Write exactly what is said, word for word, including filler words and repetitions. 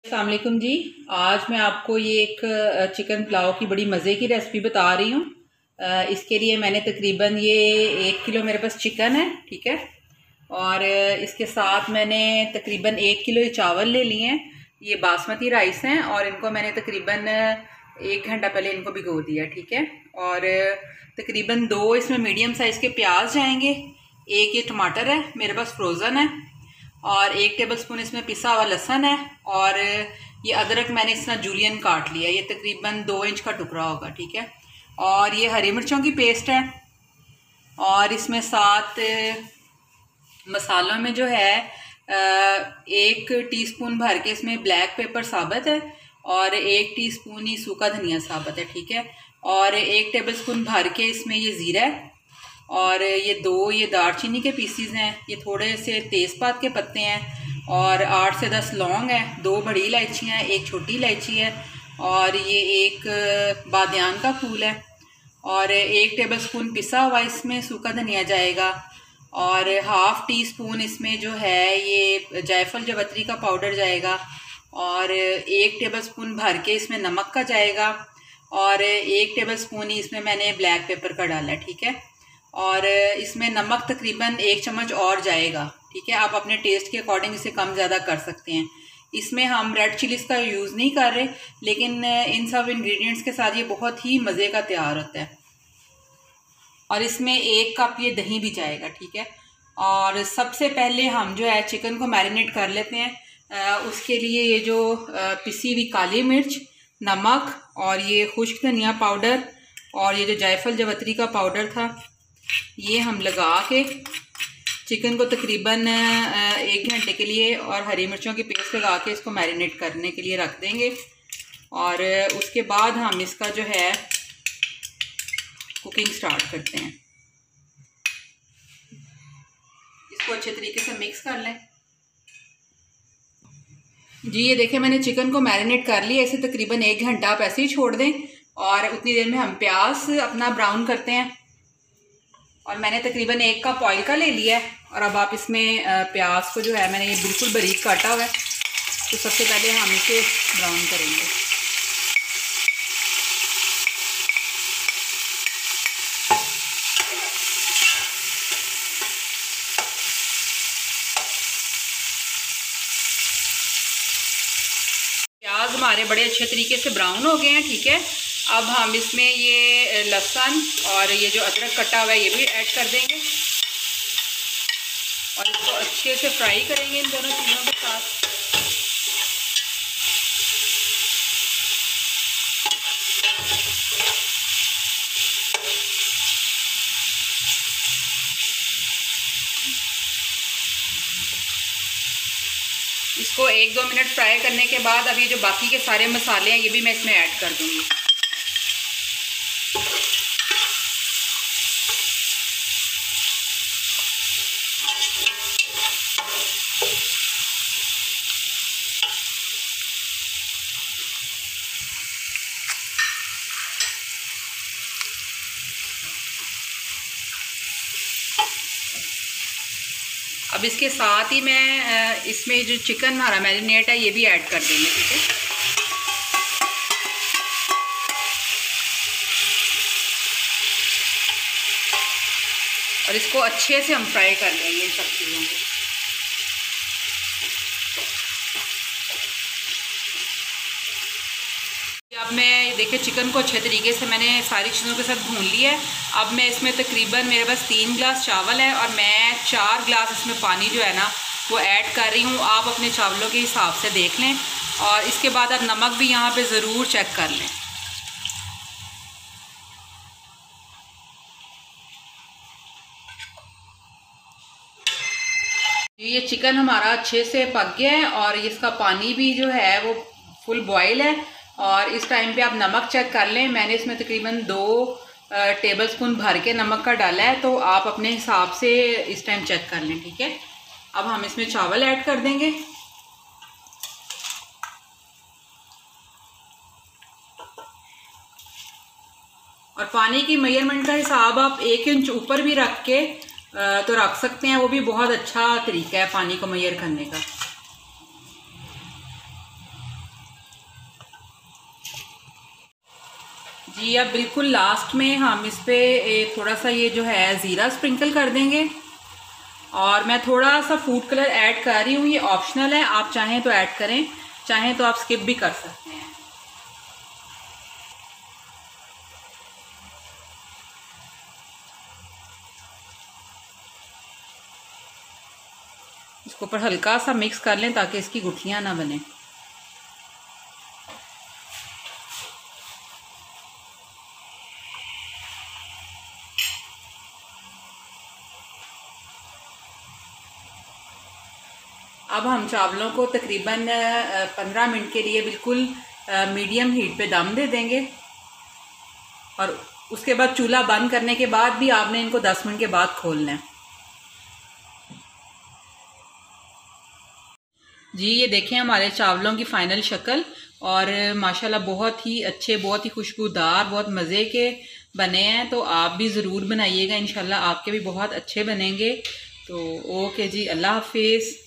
अस्सलाम वालेकुम जी। आज मैं आपको ये एक चिकन पुलाव की बड़ी मज़े की रेसिपी बता रही हूँ। इसके लिए मैंने तकरीबन ये एक किलो मेरे पास चिकन है, ठीक है। और इसके साथ मैंने तकरीबन एक किलो चावल ले लिए हैं। ये बासमती राइस हैं और इनको मैंने तकरीबन एक घंटा पहले इनको भिगो दिया, ठीक है। और तकरीबन दो इसमें मीडियम साइज़ के प्याज जाएंगे, एक ये टमाटर है मेरे पास फ्रोज़न है, और एक टेबलस्पून इसमें पिसा हुआ लहसुन है, और ये अदरक मैंने इस तरह जूलियन काट लिया, ये तकरीबन दो इंच का टुकड़ा होगा, ठीक है। और ये हरी मिर्चों की पेस्ट है, और इसमें साथ मसालों में जो है एक टीस्पून भर के इसमें ब्लैक पेपर साबुत है, और एक टीस्पून ही सूखा धनिया साबुत है, ठीक है। और एक टेबलस्पून भर के इसमें ये ज़ीरा है, और ये दो ये दालचीनी के पीसीज हैं, ये थोड़े से तेज़पात के पत्ते हैं, और आठ से दस लौंग हैं, दो बड़ी इलायचियाँ हैं, एक छोटी इलायची है, और ये एक बादियान का फूल है, और एक टेबलस्पून पिसा हुआ इसमें सूखा धनिया जाएगा, और हाफ़ टी स्पून इसमें जो है ये जायफल जवत्री का पाउडर जाएगा, और एक टेबलस्पून भर के इसमें नमक का जाएगा, और एक टेबलस्पून ही इसमें मैंने ब्लैक पेपर का डाला है, ठीक है। और इसमें नमक तकरीबन एक चम्मच और जाएगा, ठीक है। आप अपने टेस्ट के अकॉर्डिंग इसे कम ज़्यादा कर सकते हैं। इसमें हम रेड चिलीज़ का यूज़ नहीं कर रहे, लेकिन इन सब इंग्रेडिएंट्स के साथ ये बहुत ही मज़े का तैयार होता है। और इसमें एक कप ये दही भी जाएगा, ठीक है। और सबसे पहले हम जो है चिकन को मैरिनेट कर लेते हैं। आ, उसके लिए ये जो आ, पिसी हुई काली मिर्च, नमक, और ये खुश्क धनिया पाउडर, और ये जो जायफल जवत्री का पाउडर था, ये हम लगा के चिकन को तकरीबन एक घंटे के लिए और हरी मिर्चों की पेस्ट लगा के इसको मैरिनेट करने के लिए रख देंगे। और उसके बाद हम इसका जो है कुकिंग स्टार्ट करते हैं। इसको अच्छे तरीके से मिक्स कर लें जी। ये देखें मैंने चिकन को मैरिनेट कर लिया, इसे तकरीबन एक घंटा आप ऐसे ही छोड़ दें, और उतनी देर में हम प्याज अपना ब्राउन करते हैं। और मैंने तकरीबन एक कप ऑयल का ले लिया है, और अब आप इसमें प्याज को जो है मैंने ये बिल्कुल बारीक काटा हुआ है, तो सबसे पहले हम इसे ब्राउन करेंगे। प्याज हमारे बड़े अच्छे तरीके से ब्राउन हो गए हैं, ठीक है। अब हम इसमें ये लहसुन और ये जो अदरक कटा हुआ है ये भी ऐड कर देंगे, और इसको अच्छे से फ्राई करेंगे इन दोनों चीज़ों के साथ। इसको एक दो मिनट फ्राई करने के बाद अब ये जो बाकी के सारे मसाले हैं ये भी मैं इसमें ऐड कर दूँगी। अब इसके साथ ही मैं इसमें जो चिकन हमारा मैरिनेट है ये भी ऐड कर देंगे, ठीक है। और इसको अच्छे से हम फ्राई कर लेंगे इन सब चीज़ों को। अब मैं देखिए चिकन को अच्छे तरीके से मैंने सारी चीज़ों के साथ भून लिया है। अब मैं इसमें तकरीबन मेरे पास तीन गिलास चावल है, और मैं चार गिलास इसमें पानी जो है ना वो ऐड कर रही हूँ। आप अपने चावलों के हिसाब से देख लें, और इसके बाद आप नमक भी यहाँ पे ज़रूर चेक कर लें। ये चिकन हमारा अच्छे से पक गया है, और इसका पानी भी जो है वो फुल बॉयल है। और इस टाइम पे आप नमक चेक कर लें। मैंने इसमें तकरीबन दो टेबलस्पून भर के नमक का डाला है, तो आप अपने हिसाब से इस टाइम चेक कर लें, ठीक है। अब हम इसमें चावल ऐड कर देंगे, और पानी की मेजरमेंट का हिसाब आप एक इंच ऊपर भी रख के तो रख सकते हैं, वो भी बहुत अच्छा तरीका है पानी को मेजर करने का। जी अब बिल्कुल लास्ट में हम इस पर थोड़ा सा ये जो है ज़ीरा स्प्रिंकल कर देंगे। और मैं थोड़ा सा फूड कलर ऐड कर रही हूँ, ये ऑप्शनल है, आप चाहें तो ऐड करें, चाहें तो आप स्किप भी कर सकते हैं। इसके ऊपर हल्का सा मिक्स कर लें ताकि इसकी गुठलियाँ ना बने। अब हम चावलों को तकरीबन पंद्रह मिनट के लिए बिल्कुल मीडियम हीट पे दम दे देंगे। और उसके बाद चूल्हा बंद करने के बाद भी आपने इनको दस मिनट के बाद खोलना है। जी ये देखें हमारे चावलों की फ़ाइनल शक्ल, और माशाल्लाह बहुत ही अच्छे, बहुत ही खुशबूदार, बहुत मज़े के बने हैं। तो आप भी ज़रूर बनाइएगा, इंशाल्लाह आपके भी बहुत अच्छे बनेंगे। तो ओके जी, अल्लाह हाफिज़।